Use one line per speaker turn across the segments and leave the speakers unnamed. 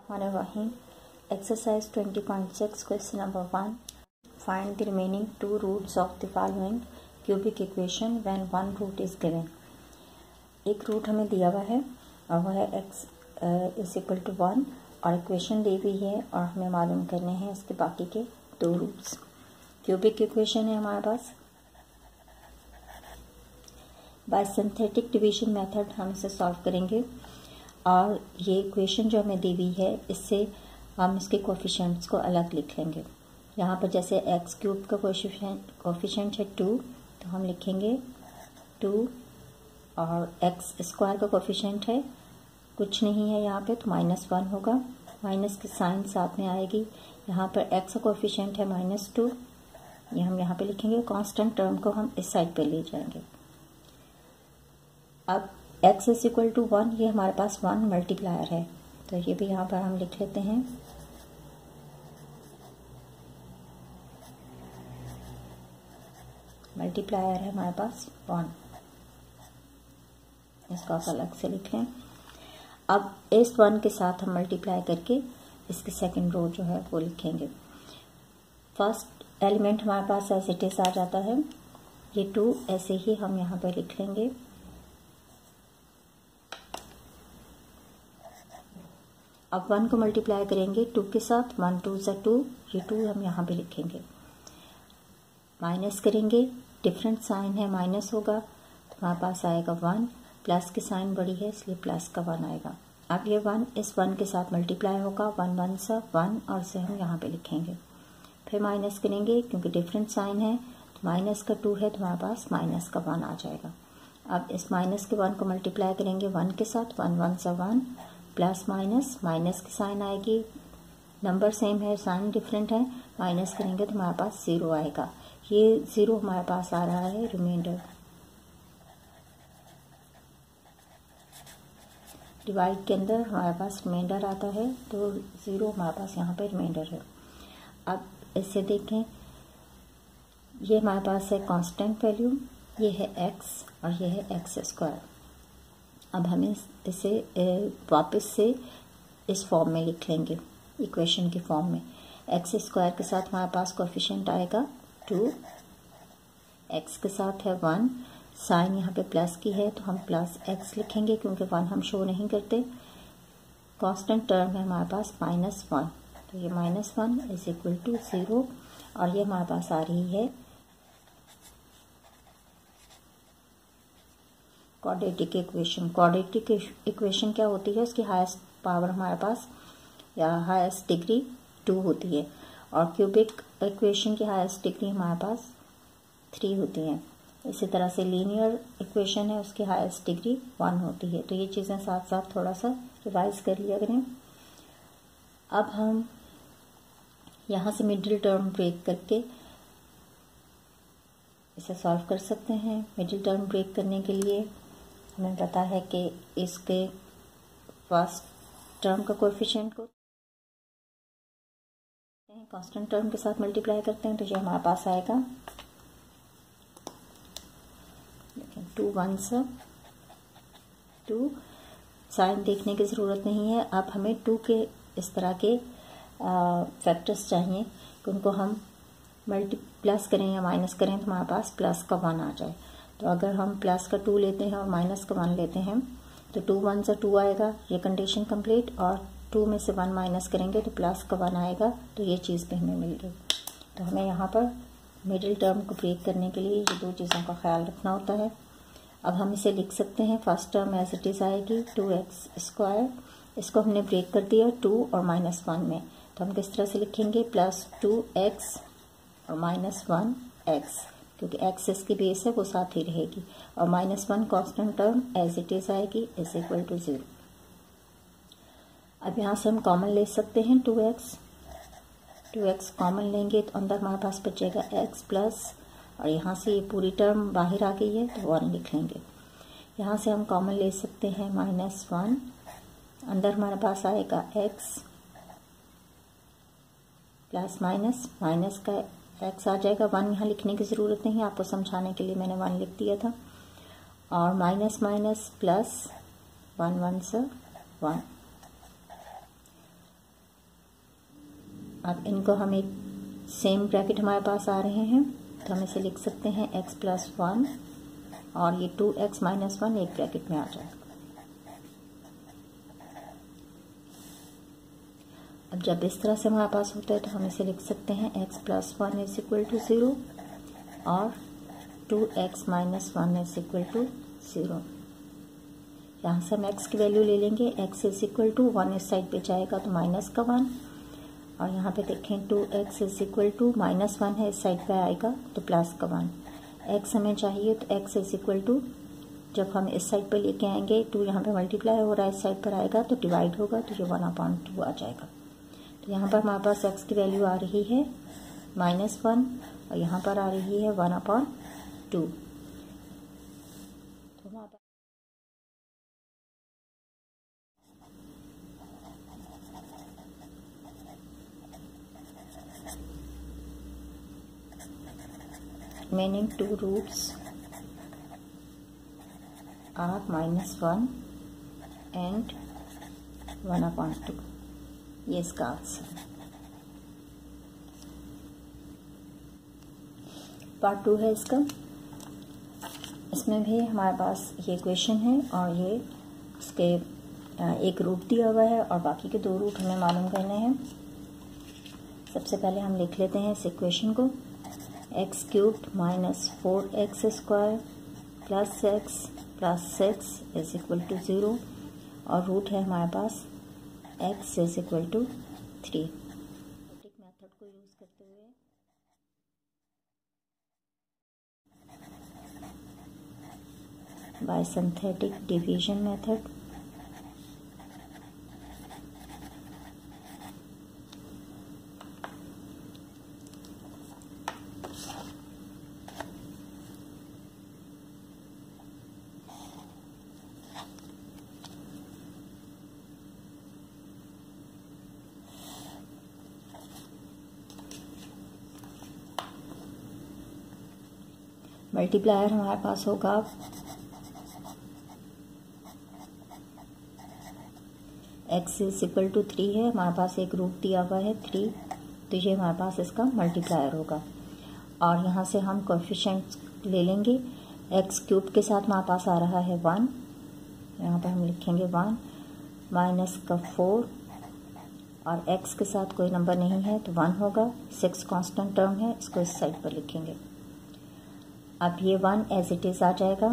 Bismillahirrahmanirrahim. Exercise 20.6 question number 1. Find the remaining two roots of the following cubic equation when one root is given. एक root हमें दिया हुआ है और वह है x इज इक्वल टू 1 और इक्वेशन दी हुई है और हमें मालूम करने हैं इसके बाकी के दो रूट्स. क्यूबिक इक्वेशन है हमारे पास. बाय सिंथेटिक डिवीजन मेथड हम इसे सॉल्व करेंगे और ये इक्वेशन जो हमें दी हुई है इससे हम इसके कोफिशिएंट्स को अलग लिख लेंगे. यहाँ पर जैसे एक्स क्यूब का कोफिशिएंट है 2 तो हम लिखेंगे 2 और एक्स स्क्वायर का कोफिशिएंट है कुछ नहीं है यहाँ पे तो -1 होगा. माइनस की साइन साथ में आएगी. यहाँ पर एक्स का कोफिशिएंट है -2 ये हम यहाँ पे लिखेंगे. कांस्टेंट टर्म को हम इस साइड पे ले जाएंगे. अब x इज इक्वल टू 1 ये हमारे पास 1 मल्टीप्लायर है तो ये भी यहाँ पर हम लिख लेते हैं. मल्टीप्लायर है हमारे पास 1. इसको आप अलग से लिख लें. अब इस 1 के साथ हम मल्टीप्लाई करके इसकी सेकंड रो जो है वो लिखेंगे. फर्स्ट एलिमेंट हमारे पास एज इट इज आ जाता है. ये 2 ऐसे ही हम यहाँ पर लिख लेंगे. अब 1 को मल्टीप्लाई करेंगे 2 के साथ. 1 2 = 2 ये 2 हम यहाँ पे लिखेंगे. माइनस करेंगे डिफरेंट साइन है माइनस होगा तो हमारे पास आएगा 1. प्लस की साइन बड़ी है इसलिए प्लस का 1 आएगा. अब ये 1 इस 1 के साथ मल्टीप्लाई होगा. 1 1 सा 1 और इसे हम यहाँ पे लिखेंगे. फिर माइनस करेंगे क्योंकि डिफरेंट साइन है तो माइनस का 2 है तो हमारे पास माइनस का 1 आ जाएगा. अब इस माइनस के 1 को मल्टीप्लाई करेंगे 1 के साथ. 1 1 सा 1 प्लस माइनस की साइन आएगी. नंबर सेम है साइन डिफरेंट है. माइनस करेंगे तो हमारे पास 0 आएगा. ये 0 हमारे पास आ रहा है रिमाइंडर. डिवाइड के अंदर हमारे पास रिमाइंडर आता है तो 0 हमारे पास यहाँ पे रिमाइंडर है. अब इससे देखें ये हमारे पास है कांस्टेंट वैल्यू. ये है x और ये है एक्स स्क्वायर. अब हमें इसे वापस से इस फॉर्म में लिख लेंगे इक्वेशन के फॉर्म में. एक्स स्क्वायर के साथ हमारे पास कोफिशिएंट आएगा 2. एक्स के साथ है 1. साइन यहाँ पे प्लस की है तो हम प्लस एक्स लिखेंगे क्योंकि 1 हम शो नहीं करते. कांस्टेंट टर्म है हमारे पास -1 तो ये -1 इज इक्वल टू 0 और ये हमारे पास आ रही है क्वाड्रेटिक इक्वेशन. क्वाड्रेटिक इक्वेशन क्या होती है उसकी हाईएस्ट पावर हमारे पास या हाईएस्ट डिग्री 2 होती है और क्यूबिक इक्वेशन की हाईएस्ट डिग्री हमारे पास 3 होती है. इसी तरह से लीनियर इक्वेशन है उसकी हाईएस्ट डिग्री 1 होती है. तो ये चीज़ें साथ साथ थोड़ा सा रिवाइज कर लिया करें. अब हम यहाँ से मिडिल टर्म ब्रेक करके इसे सॉल्व कर सकते हैं. मिडिल टर्म ब्रेक करने के लिए हमें पता है कि इसके फर्स्ट टर्म का कोएफिशिएंट को कांस्टेंट टर्म के साथ मल्टीप्लाई करते हैं तो ये हमारे पास आएगा 2 1 सा 2. साइन देखने की ज़रूरत नहीं है. अब हमें 2 के इस तरह के फैक्टर्स चाहिए कि उनको हम प्लस करें या माइनस करें तो हमारे पास प्लस का 1 आ जाए. तो अगर हम प्लस का 2 लेते हैं और माइनस का 1 लेते हैं तो 2 1 सा 2 आएगा. ये कंडीशन कंप्लीट. और 2 में से 1 माइनस करेंगे तो प्लस का 1 आएगा. तो ये चीज़ पे हमें मिल गई. तो हमें यहाँ पर मिडिल टर्म को ब्रेक करने के लिए ये 2 चीज़ों का ख्याल रखना होता है. अब हम इसे लिख सकते हैं. First term as it is आएगी 2x². इसको हमने ब्रेक कर दिया 2 और -1 में तो हम किस तरह से लिखेंगे +2x और -1x क्योंकि x इसकी बेस है वो साथ ही रहेगी और -1 constant term as it is आएगी इज इक्वल टू 0. अब यहाँ से हम कॉमन ले सकते हैं 2x कॉमन लेंगे तो अंदर हमारे पास बचेगा x प्लस और यहाँ से ये पूरी टर्म बाहर आ गई है तो 1 लिख लेंगे. यहाँ से हम कॉमन ले सकते हैं -1. अंदर हमारे पास आएगा x प्लस माइनस का x आ जाएगा. 1 यहाँ लिखने की ज़रूरत नहीं है आपको समझाने के लिए मैंने 1 लिख दिया था. और माइनस प्लस 1 1 से 1 अब इनको हम एक सेम ब्रैकेट हमारे पास आ रहे हैं, तो हम इसे लिख सकते हैं x प्लस 1 और ये 2x माइनस 1 एक ब्रैकेट में आ जाएगा। अब जब इस तरह से हमारे पास होता है तो हम इसे लिख सकते हैं x plus 1 is equal to 0 और 2x minus 1 is equal to 0। यहाँ से हम x की वैल्यू ले लेंगे, x इज इक्वल टू 1 इस साइड पे जाएगा तो माइनस का 1, और यहाँ पे देखें 2x is equal to minus 1 है, इस साइड पे आएगा तो प्लस का 1। x हमें चाहिए तो x इज इक्वल टू, जब हम इस साइड पे लेके आएंगे 2 यहाँ पे मल्टीप्लाई हो रहा है, इस साइड पर आएगा तो डिवाइड होगा तो ये 1/2 आ जाएगा। तो यहाँ पर हमारे पास x की वैल्यू आ रही है -1 और यहाँ पर आ रही है 1/2। तो हमारे पास remaining 2 roots are -1 and 1/2। ये इसका आंसर। पार्ट 2 है इसका, इसमें भी हमारे पास ये क्वेश्चन है और ये उसके एक रूट दिया हुआ है और बाकी के 2 रूट हमें मालूम करने हैं। सबसे पहले हम लिख लेते हैं इस इक्वेशन को, x cubed minus 4x square plus x plus 6 is equal to 0 और रूट है हमारे पास x is equal to 3। Method को यूज करते हुए by synthetic division method multiplier हमारे पास होगा x इज इक्वल टू 3 है, हमारे पास एक रूट दिया हुआ है 3, तो ये हमारे पास इसका मल्टीप्लायर होगा। और यहाँ से हम कोएफिशिएंट्स ले लेंगे, x क्यूब के साथ हमारे पास आ रहा है 1, यहाँ पर हम लिखेंगे 1 माइनस का 4 और x के साथ कोई नंबर नहीं है तो 1 होगा। 6 कांस्टेंट टर्म है, इसको इस साइड पर लिखेंगे। अब ये 1 एज इट इज आ जाएगा,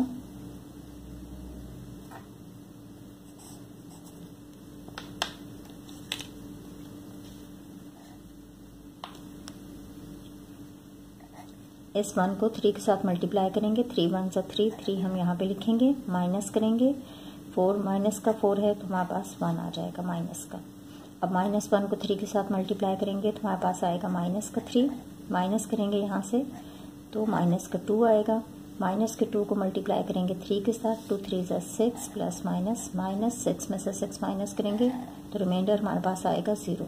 इस 1 को 3 के साथ मल्टीप्लाई करेंगे, 3 1 सा 3, 3 हम यहाँ पे लिखेंगे, माइनस करेंगे 4 माइनस का 4 है तो हमारे पास 1 आ जाएगा माइनस का। अब -1 को 3 के साथ मल्टीप्लाई करेंगे तो हमारे पास आएगा माइनस का 3, माइनस करेंगे यहाँ से तो माइनस का 2 आएगा, माइनस के 2 को मल्टीप्लाई करेंगे 3 के साथ, 2 3 = 6 प्लस माइनस माइनस 6 में से 6 माइनस करेंगे तो रिमाइंडर हमारे पास आएगा 0।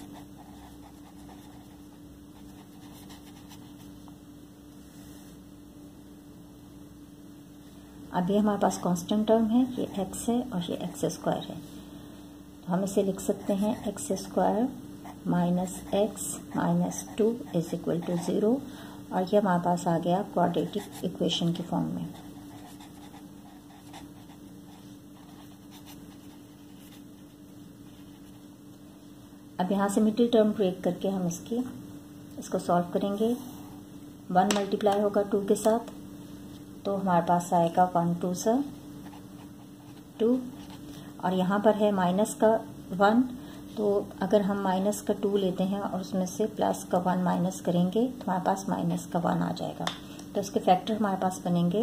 अब ये हमारे पास कांस्टेंट टर्म है, ये x है और ये x स्क्वायर है, तो हम इसे लिख सकते हैं x square minus x minus 2 is equal to 0 और ये हमारे पास आ गया क्वाड्रेटिक इक्वेशन की फॉर्म में। अब यहाँ से मिडिल टर्म ब्रेक करके हम इसको सॉल्व करेंगे। 1 मल्टीप्लाई होगा 2 के साथ तो हमारे पास आएगा 1 2 सा 2 और यहाँ पर है माइनस का 1, तो अगर हम माइनस का 2 लेते हैं और उसमें से प्लस का 1 माइनस करेंगे तो हमारे पास माइनस का 1 आ जाएगा। तो इसके फैक्टर हमारे पास बनेंगे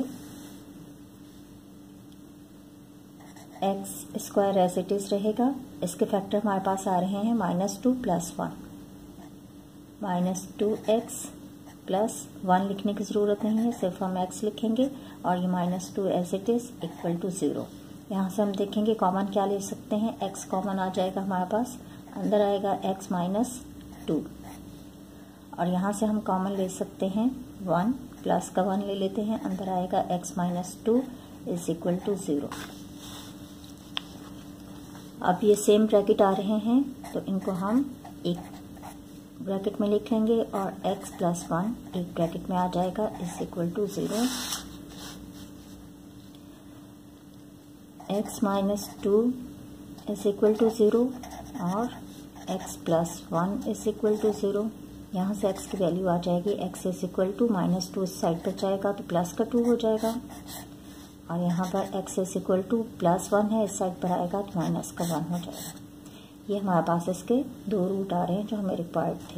x square as it is रहेगा, इसके फैक्टर हमारे पास आ रहे हैं -2 + 1, -2x प्लस 1 लिखने की ज़रूरत नहीं है, सिर्फ हम x लिखेंगे और ये -2 as it is equal to 0। यहाँ से हम देखेंगे कॉमन क्या ले सकते हैं, x कॉमन आ जाएगा हमारे पास, अंदर आएगा x -2 और यहाँ से हम कॉमन ले सकते हैं 1 प्लस का 1 ले लेते हैं, अंदर आएगा x -2 इज इक्वल टू 0। अब ये सेम ब्रैकेट आ रहे हैं तो इनको हम एक ब्रैकेट में लिख लेंगे और x प्लस 1 एक ब्रैकेट में आ जाएगा is equal to 0। x minus 2 is equal to 0 और x plus 1 is equal to 0। यहाँ से x की वैल्यू आ जाएगी x is equal to minus 2 इस साइड पर जाएगा तो प्लस का 2 हो जाएगा और यहाँ पर x is equal to plus 1 है, इस साइड पर आएगा तो माइनस का 1 हो जाएगा। ये हमारे पास इसके 2 रूट आ रहे हैं जो हमें रिक्वायर्ड थे।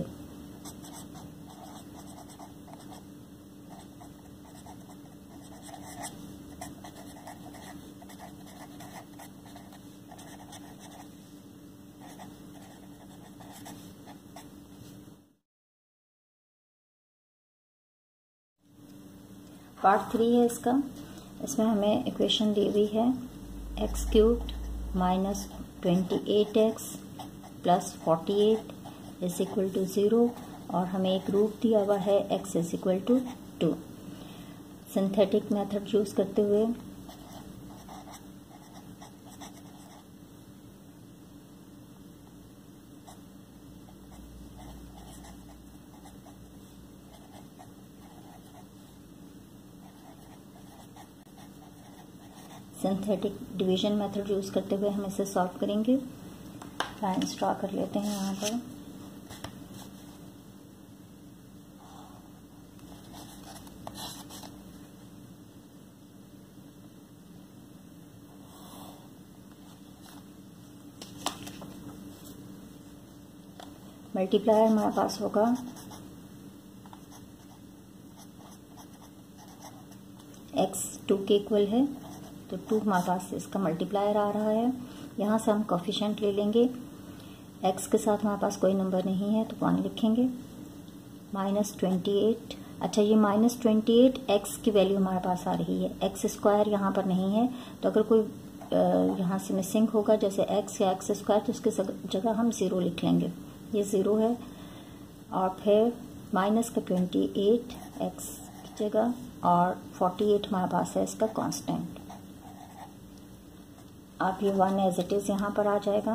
पार्ट 3 है इसका। इसमें हमें इक्वेशन दी हुई है x cubed minus 28x plus 48 is equal to 0 और हमें एक रूट दिया हुआ है x is equal to 2। Synthetic method use करते हुए सिंथेटिक डिवीजन मेथड यूज करते हुए हम इसे सॉल्व करेंगे। लाइन्स ड्रा कर लेते हैं यहाँ पर। मल्टीप्लायर हमारे पास होगा x 2 के इक्वल है तो 2 हमारे पास इसका मल्टीप्लायर आ रहा है। यहाँ से हम कोफिशिएंट ले लेंगे। x के साथ हमारे पास कोई नंबर नहीं है तो 1 लिखेंगे। माइनस 28, अच्छा ये माइनस 28 x की वैल्यू हमारे पास आ रही है, x स्क्वायर यहाँ पर नहीं है तो अगर कोई यहाँ से मिसिंग होगा जैसे x या x स्क्वायर तो उसके जगह हम 0 लिख लेंगे। ये 0 है और फिर माइनस का 28 x की जगह और 48 हमारे पास है इसका कांस्टेंट। अब ये 1 एज इट इज यहाँ पर आ जाएगा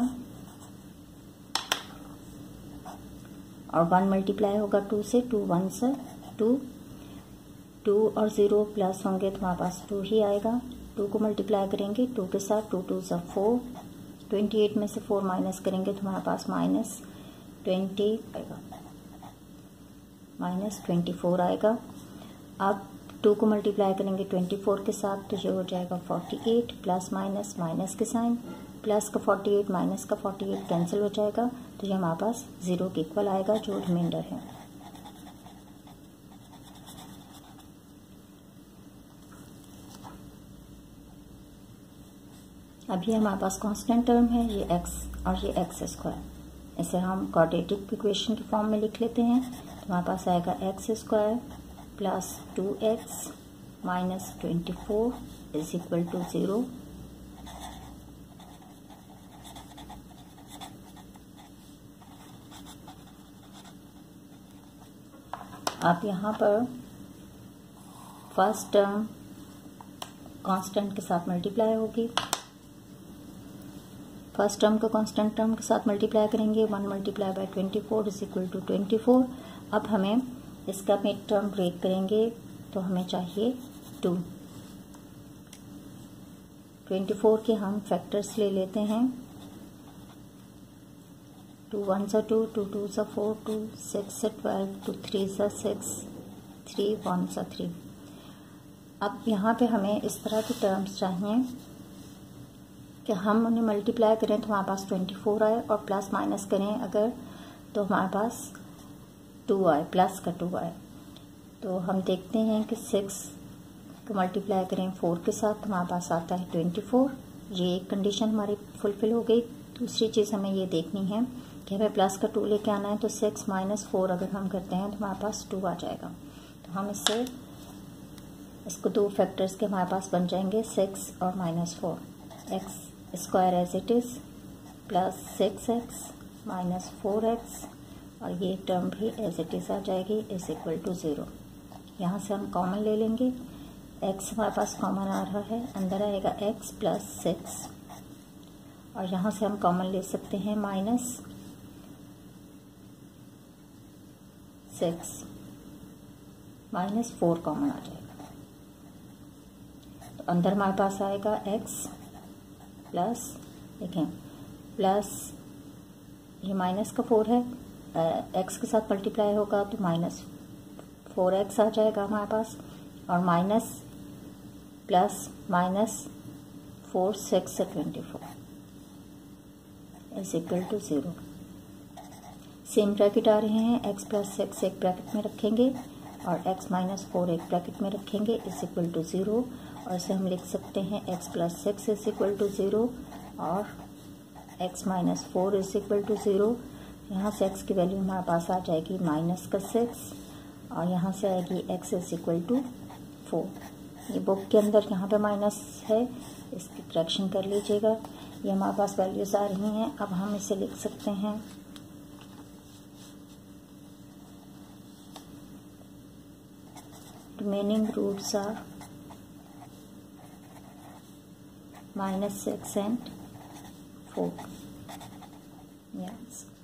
और 1 मल्टीप्लाई होगा 2 से, 2 1 से 2 और 0 प्लस होंगे तो हमारे पास 2 ही आएगा। 2 को मल्टीप्लाई करेंगे 2 के साथ, 2 2 सा 4, 28 में से 4 माइनस करेंगे तो हमारे पास माइनस 20 आएगा, माइनस 24 आएगा। अब 2 को मल्टीप्लाई करेंगे 24 के साथ तो ये हो जाएगा 48 प्लस माइनस माइनस के साइन, प्लस का 48 माइनस का 48 कैंसिल हो जाएगा तो ये हमारे पास 0 के इक्वल आएगा जो रिमाइंडर है। अब ये हमारे पास कांस्टेंट टर्म है, ये x और ये x स्क्वायर। इसे हम क्वाड्रेटिक इक्वेशन की फॉर्म में लिख लेते हैं तो हमारे पास आएगा x square plus 2x minus 24 is equal to 0। अब यहाँ पर फर्स्ट टर्म कांस्टेंट के साथ मल्टीप्लाई होगी, फर्स्ट टर्म को कांस्टेंट टर्म के साथ मल्टीप्लाई करेंगे। 1 multiply by 24 is equal to 24। अब हमें इसका मिड टर्म ब्रेक करेंगे तो हमें चाहिए 2। 24 के हम फैक्टर्स ले लेते हैं। 2 1 सा 2, 2 2 सा 4, 2 6 सा 12, 2 3 सा 6, 3 1 सा 3। अब यहाँ पे हमें इस तरह की टर्म्स चाहिए कि हम उन्हें मल्टीप्लाई करें तो हमारे पास 24 आए और प्लस माइनस करें अगर तो हमारे पास 2 आए, प्लस का 2 आए। तो हम देखते हैं कि 6 को मल्टीप्लाई करें 4 के साथ तो हमारे पास आता है 24। ये एक कंडीशन हमारी फुलफिल हो गई। दूसरी चीज़ हमें ये देखनी है कि हमें प्लस का 2 लेके आना है तो 6 माइनस 4 अगर हम करते हैं तो हमारे पास 2 आ जाएगा। तो हम इसको 2 फैक्टर्स के हमारे पास बन जाएंगे 6 और minus 4। X square as it is plus 6x minus 4x और ये टर्म भी एज इट इज़ आ जाएगी इज इक्वल टू 0। यहाँ से हम कॉमन ले लेंगे, x हमारे पास कॉमन आ रहा है, अंदर आएगा x प्लस 6 और यहाँ से हम कॉमन ले सकते हैं माइनस 6 -4 कॉमन आ जाएगा, तो अंदर हमारे पास आएगा x प्लस, देखें प्लस ये माइनस का 4 है, x के साथ मल्टीप्लाई होगा तो -4x आ जाएगा हमारे पास, और माइनस प्लस -4 6 से 24 is equal to 0। Same bracket आ रहे हैं, x प्लस 6 एक ब्रैकेट में रखेंगे और x -4 एक ब्रैकेट में रखेंगे इज इक्वल टू 0, और इसे हम लिख सकते हैं x plus 6 is equal to 0 और x -4 इज इक्वल टू 0। यहाँ से x की वैल्यू हमारे पास आ जाएगी -6 और यहाँ से आएगी x इज इक्वल टू 4। ये बुक के अंदर यहाँ पे माइनस है, इसकी करेक्शन कर लीजिएगा। ये हमारे पास वैल्यूज आ रही हैं, अब हम इसे लिख सकते हैं remaining roots are -6 and 4। Yes.